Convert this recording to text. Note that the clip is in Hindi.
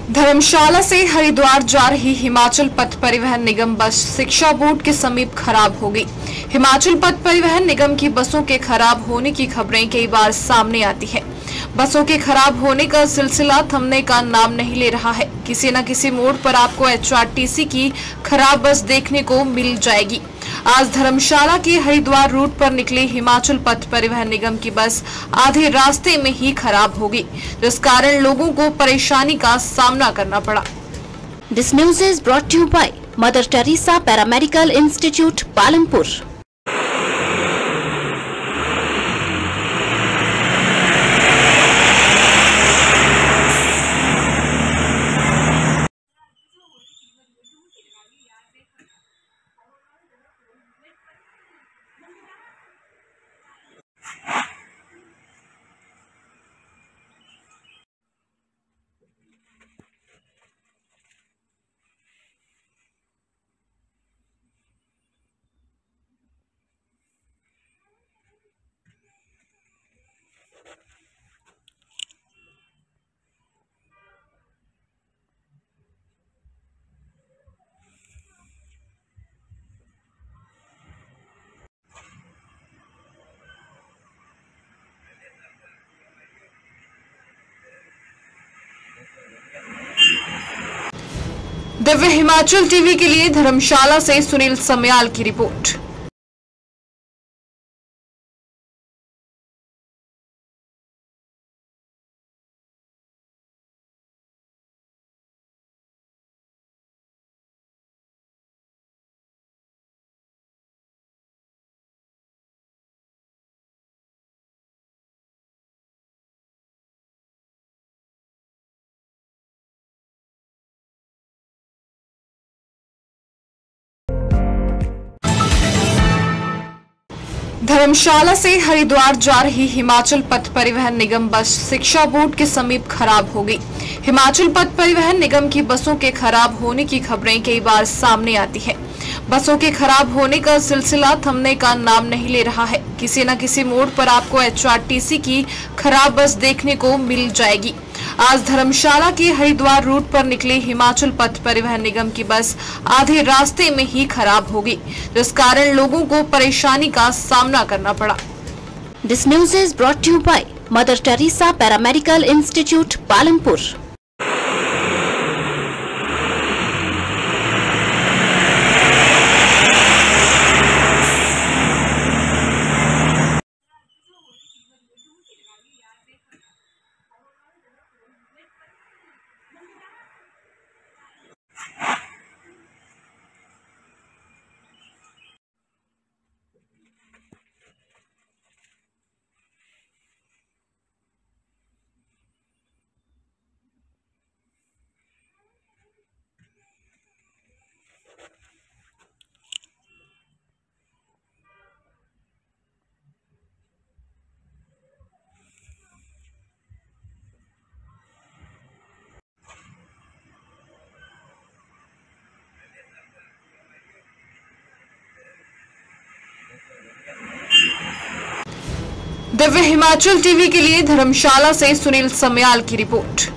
धर्मशाला से हरिद्वार जा रही हिमाचल पथ परिवहन निगम बस शिक्षा बोर्ड के समीप खराब हो गई। हिमाचल पथ परिवहन निगम की बसों के खराब होने की खबरें कई बार सामने आती है। बसों के खराब होने का सिलसिला थमने का नाम नहीं ले रहा है। किसी न किसी मोड़ पर आपको एचआरटीसी की खराब बस देखने को मिल जाएगी। आज धर्मशाला के हरिद्वार रूट पर निकली हिमाचल पथ परिवहन निगम की बस आधे रास्ते में ही खराब हो गई, जिस कारण लोगों को परेशानी का सामना करना पड़ा। This news is brought to you by Mother Teresa Paramedical Institute, Palampur. Divya Himachal TV के लिए धर्मशाला से सुनील समयाल की रिपोर्ट। धर्मशाला से हरिद्वार जा रही हिमाचल पथ परिवहन निगम बस शिक्षा बोर्ड के समीप खराब हो गई। हिमाचल पथ परिवहन निगम की बसों के खराब होने की खबरें कई बार सामने आती है। बसों के खराब होने का सिलसिला थमने का नाम नहीं ले रहा है। किसी न किसी मोड़ पर आपको एचआरटीसी की खराब बस देखने को मिल जाएगी। आज धर्मशाला के हरिद्वार रूट पर निकली हिमाचल पथ परिवहन निगम की बस आधे रास्ते में ही खराब हो गई, जिस कारण लोगों को परेशानी का सामना करना पड़ा। This news is brought to you by Mother Teresa Paramedical Institute, Palampur. Divya Himachal TV के लिए धर्मशाला से सुनील समयाल की रिपोर्ट।